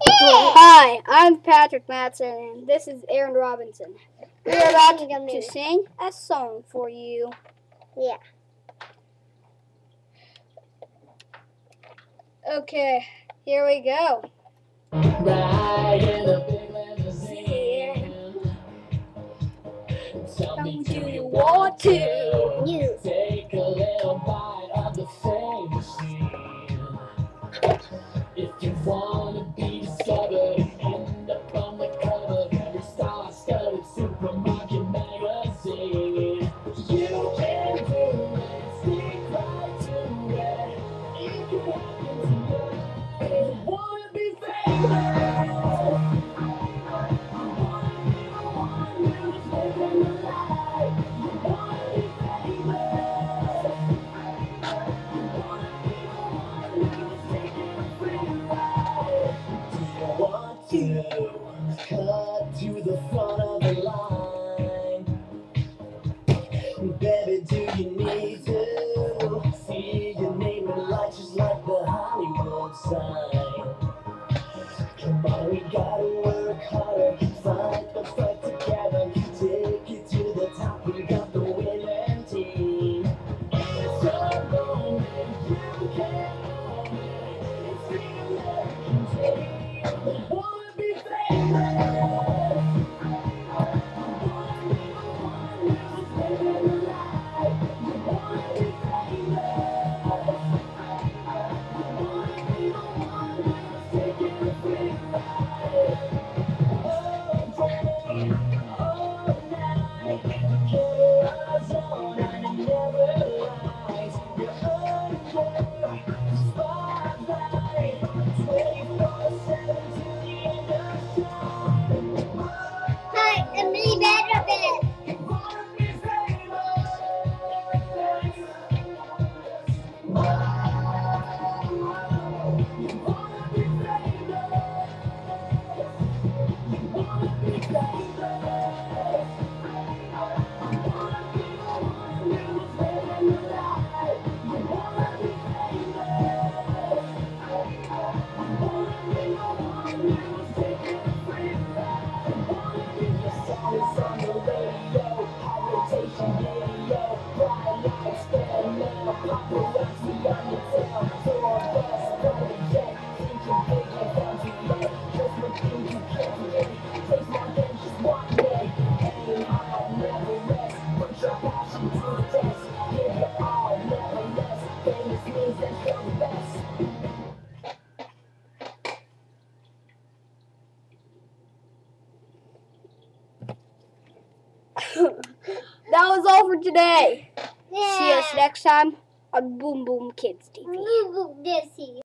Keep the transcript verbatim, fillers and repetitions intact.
Hi, I'm Patrick Matson, and this is Aaron Robinson. We are about to sing a song for you. Yeah. Okay, here we go. Ride in a big limousine. Tell me, do you want to You. take a little bite of the fame machine? If you want to be discovered, end up on the cover of every star-studded supermarket magazine. You can do it, stick right to it. It can happen to you. You want to be famous. You want to be the one who's living the life. You want to be famous. You want to be the one who's taking a free ride. Do you want to cut to the front of the line? Baby, do you need to see your name in lights just like the Hollywood sign? Come on, we gotta work harder, fight the fight together, take it to the top. We got the winning team. It's a moment you can't own it. It's the American dream. We wanna be famous. You wanna be the one who's living the life. You wanna be famous. You wanna be the one who's taking a free ride. All day, all night, cameras on and it never lies. You're under the spotlight, twenty-four seven to the end of time. Hi, Emily Vanderbilt. You wanna be famous. You wanna be famous. You wanna be famous. You wanna be the one who's living the life. You wanna be famous. You wanna be the one who's taking a free ride. You wanna be the song that's on the radio, high rotation video, bright lights, stand now, paparazzi on your tail, tour bus, private jet, thinking big and down to late, just when things you can't forget, takes more than just one day, aim high, never rest, put your passion to the test, give your all, never less, famous means that you're the best. That was all for today. Yeah. See us next time on Boom Boom Kids T V. This